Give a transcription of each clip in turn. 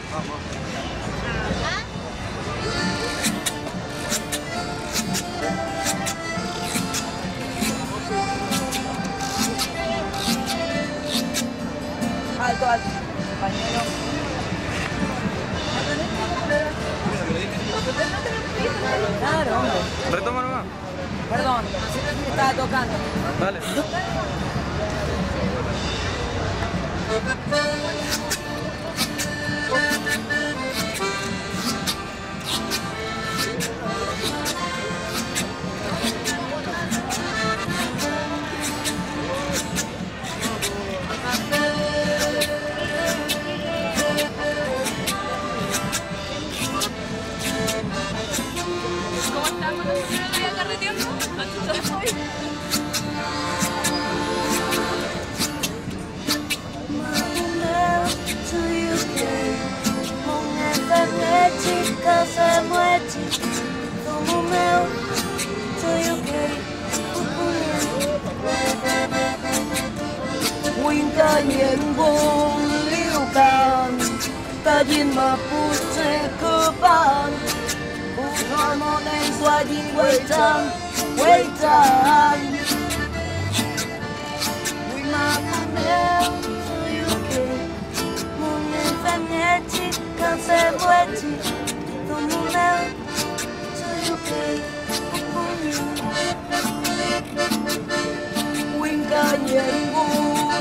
Alto, alto. Compañero. Claro, hombre. Retoma nomás. Perdón, me estaba tocando. Dale. ¿Cómo estamos? ¿No estoy carreteando? Winca nhiên buông liêu càn ta nhìn mà phút sẽ cơ bản phút hoa mòn anh xoay đi quay trăng Winca mà nêu cho yêu kề một ngày phép nhé chỉ càng sẽ quay chỉ tôi muốn nêu cho yêu kề Winca nhiên buông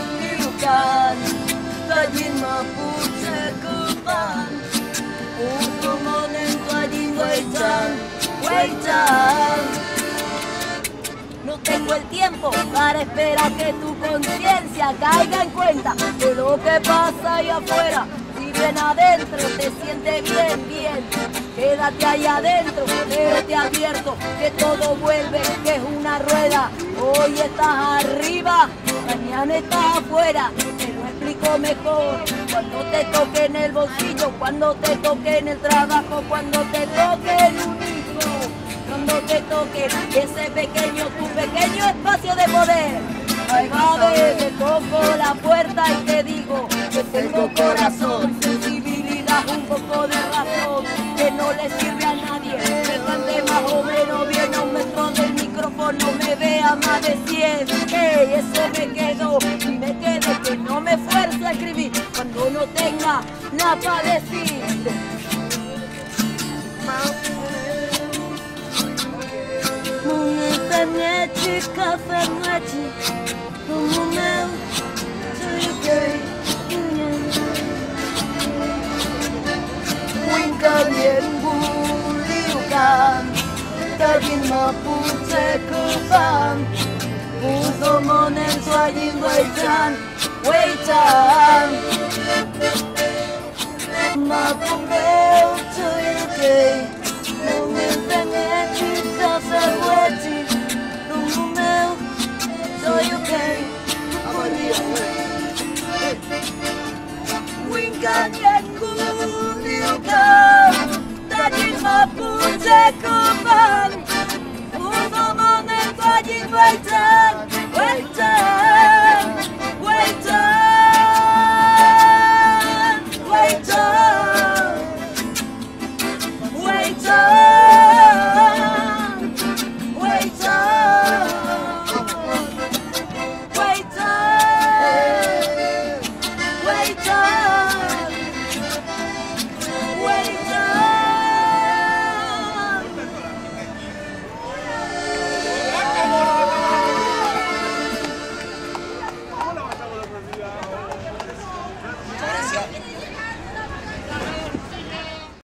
ta nhìn mà phút sẽ cơ bản phút hoa mòn anh xoay đi quay trăng No tengo el tiempo para esperar que tu conciencia caiga en cuenta de lo que pasa allá afuera. Si bien adentro te sientes bien, quédate ahí adentro, pero te advierto que todo vuelve, que es una rueda. Hoy estás arriba, mañana estás afuera. Te lo explico mejor cuando te toque en el bolsillo, cuando te toque en el trabajo, cuando te toque en un hijo. Cuando te toque ese pequeño, tu pequeño espacio de poder. Ahí va, te toco la puerta y te digo que tengo corazón, sensibilidad, un poco de razón, que no le sirve a nadie. Me cante más o menos bien a un metro del micrófono, me vea más de 100. Eso me quedó y me quedo que no me esfuerzo a escribir cuando no tenga nada para decir. Mnie ci kafe mleci, como meu, Winca nhiên buông liêu càn ta nhìn mà phút sẽ cơ bản phút hoa mòn em xoay đi quay trăng mà không nếu chơi kề một mình ta nghe chỉ sao sẽ quên chỉ đúng nếu rồi okay Winca nhiên buông liêu càn ta nhìn mà phút sẽ cơ bản phút hoa mòn em xoay đi quay trăng